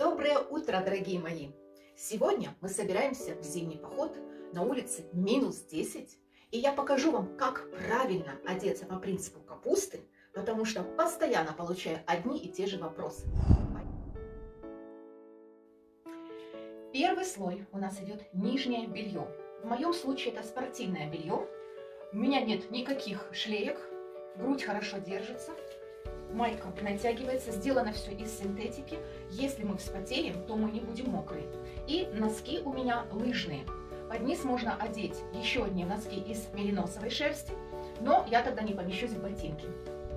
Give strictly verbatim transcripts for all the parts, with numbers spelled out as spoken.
Доброе утро, дорогие мои! Сегодня мы собираемся в зимний поход. На улице минус десять. И я покажу вам, как правильно одеться по принципу капусты, потому что постоянно получаю одни и те же вопросы. Первый слой у нас идет нижнее белье. В моем случае это спортивное белье. У меня нет никаких шлеек, грудь хорошо держится. Майка натягивается, сделано все из синтетики. Если мы вспотеем, то мы не будем мокрые. И носки у меня лыжные. Под низ можно одеть еще одни носки из мериносовой шерсти, но я тогда не помещусь в ботинки.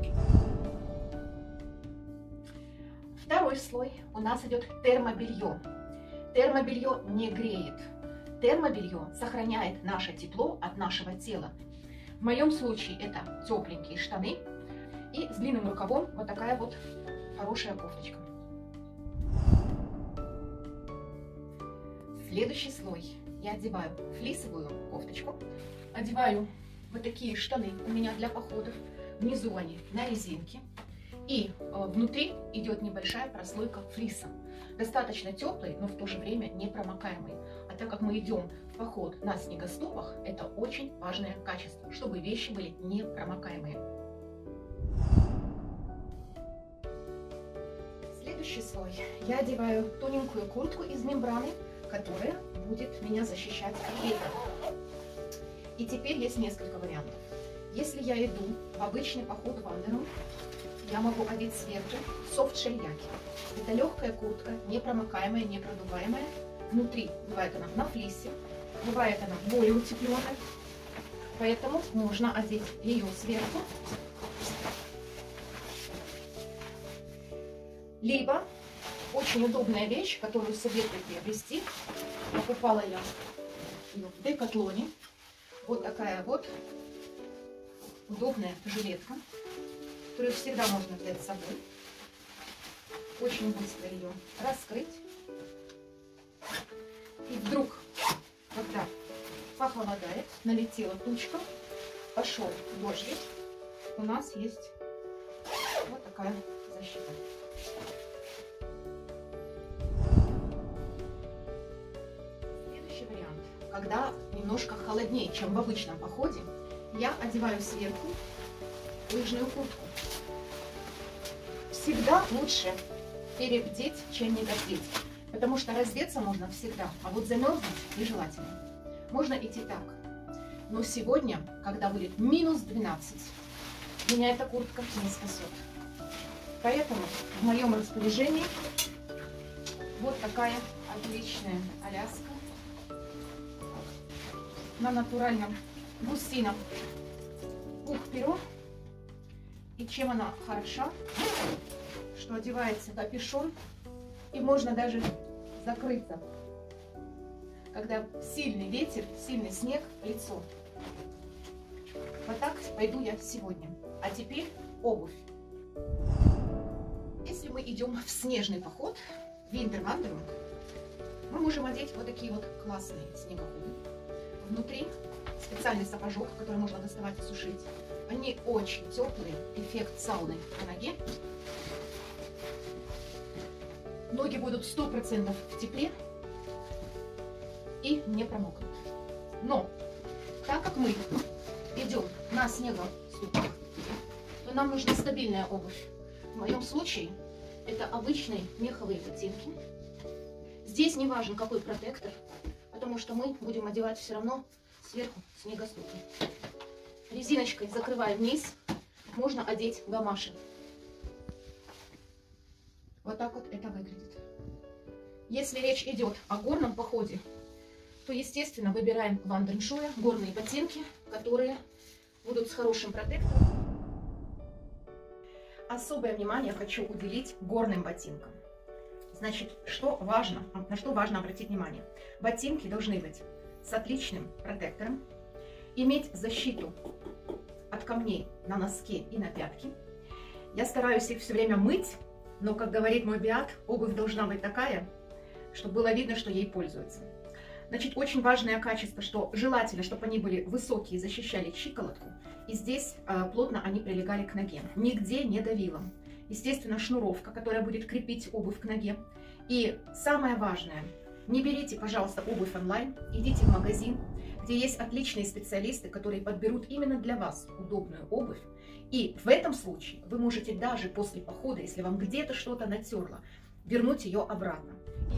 Второй слой у нас идет термобелье. Термобелье не греет. Термобелье сохраняет наше тепло от нашего тела. В моем случае это тепленькие штаны. И с длинным рукавом вот такая вот хорошая кофточка. Следующий слой я одеваю флисовую кофточку, одеваю вот такие штаны у меня для походов, внизу они на резинке, и э, внутри идет небольшая прослойка флиса, достаточно теплый, но в то же время не промокаемый. А так как мы идем в поход на снегоступах, это очень важное качество, чтобы вещи были не промокаемые. Следующий слой я одеваю тоненькую куртку из мембраны, которая будет меня защищать от ветра. И теперь есть несколько вариантов. Если я иду в обычный поход вандером, я могу одеть сверху софт-шельяки. Это легкая куртка, непромокаемая, непродуваемая. Внутри бывает она на флисе, бывает она более утепленная, поэтому можно одеть ее сверху. Либо очень удобная вещь, которую советую приобрести. Покупала я ее в Декатлоне. Вот такая вот удобная жилетка, которую всегда можно взять с собой. Очень быстро ее раскрыть. И вдруг, когда похолодает, налетела тучка, пошел дождик, у нас есть вот такая защита. Следующий вариант. Когда немножко холоднее, чем в обычном походе, я одеваю сверху лыжную куртку. Всегда лучше перебдеть, чем не доздеть, потому что раздеться можно всегда, а вот замерзнуть нежелательно. Можно идти так. Но сегодня, когда будет минус двенадцать, меня эта куртка не спасет. Поэтому в моем распоряжении вот такая отличная Аляска на натуральном гусином пух-перо. И чем она хороша, что одевается капюшон и можно даже закрыться, когда сильный ветер, сильный снег в лицо. Вот так пойду я сегодня. А теперь обувь. Если мы идем в снежный поход, Winter Wandering, мы можем одеть вот такие вот классные снегоходы. Внутри специальный сапожок, который можно доставать и сушить. Они очень теплые, эффект сауны на ноге. Ноги будут сто процентов в тепле и не промокнут. Но так как мы идем на снегоступах, то нам нужна стабильная обувь. В моем случае это обычные меховые ботинки. Здесь не важен какой протектор, потому что мы будем одевать все равно сверху снегоступы. Резиночкой закрываем низ, можно одеть гамаши. Вот так вот это выглядит. Если речь идет о горном походе, то, естественно, выбираем вандершуя, горные ботинки, которые будут с хорошим протектором. Особое внимание хочу уделить горным ботинкам. Значит, что важно, на что важно обратить внимание? Ботинки должны быть с отличным протектором, иметь защиту от камней на носке и на пятке. Я стараюсь их все время мыть, но, как говорит мой биат, обувь должна быть такая, чтобы было видно, что ей пользуются. Значит, очень важное качество, что желательно, чтобы они были высокие, защищали щиколотку, и здесь э, плотно они прилегали к ноге. Нигде не давило. естественно, шнуровка, которая будет крепить обувь к ноге. И самое важное, не берите, пожалуйста, обувь онлайн, идите в магазин, где есть отличные специалисты, которые подберут именно для вас удобную обувь. И в этом случае вы можете даже после похода, если вам где-то что-то натерло, вернуть ее обратно.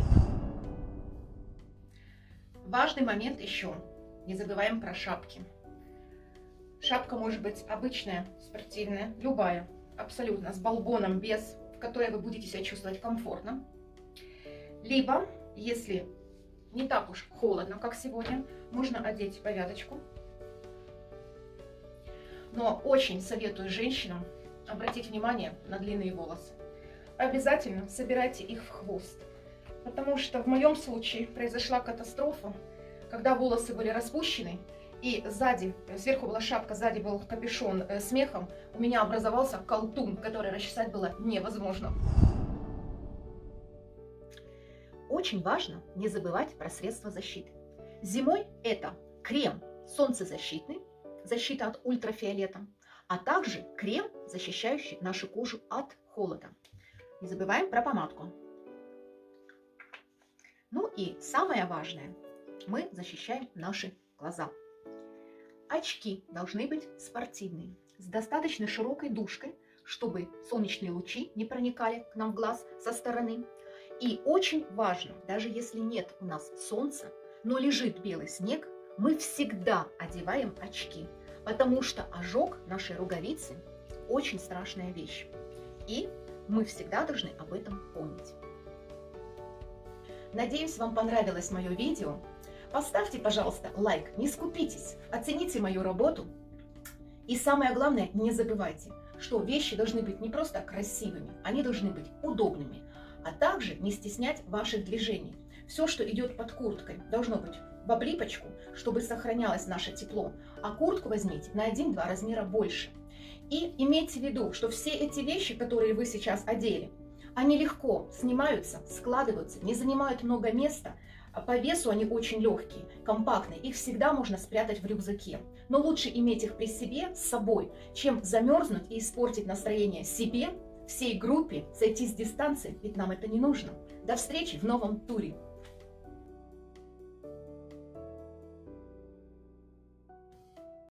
Важный момент еще. Не забываем про шапки. Шапка может быть обычная, спортивная, любая, абсолютно, с балбоном, без, в которой вы будете себя чувствовать комфортно. Либо, если не так уж холодно, как сегодня, можно одеть повязочку. Но очень советую женщинам обратить внимание на длинные волосы. Обязательно собирайте их в хвост, потому что в моем случае произошла катастрофа, когда волосы были распущены, и сзади, сверху была шапка, сзади был капюшон э, с мехом, у меня образовался колтун, который расчесать было невозможно. Очень важно не забывать про средства защиты. Зимой это крем солнцезащитный, защита от ультрафиолета, а также крем, защищающий нашу кожу от холода. Не забываем про помадку. Ну и самое важное, мы защищаем наши глаза. Очки должны быть спортивные, с достаточно широкой дужкой, чтобы солнечные лучи не проникали к нам в глаз со стороны. И очень важно, даже если нет у нас солнца, но лежит белый снег, мы всегда одеваем очки, потому что ожог нашей роговицы очень страшная вещь. И мы всегда должны об этом помнить. Надеюсь, вам понравилось мое видео. Поставьте, пожалуйста, лайк, не скупитесь, оцените мою работу. И самое главное, не забывайте, что вещи должны быть не просто красивыми, они должны быть удобными, а также не стеснять ваших движений. Все, что идет под курткой, должно быть в облипочку, чтобы сохранялось наше тепло, а куртку возьмите на один-два размера больше. И имейте в виду, что все эти вещи, которые вы сейчас одели, они легко снимаются, складываются, не занимают много места. По весу они очень легкие, компактные, их всегда можно спрятать в рюкзаке. Но лучше иметь их при себе, с собой, чем замерзнуть и испортить настроение себе, всей группе, сойти с дистанции, ведь нам это не нужно. До встречи в новом туре!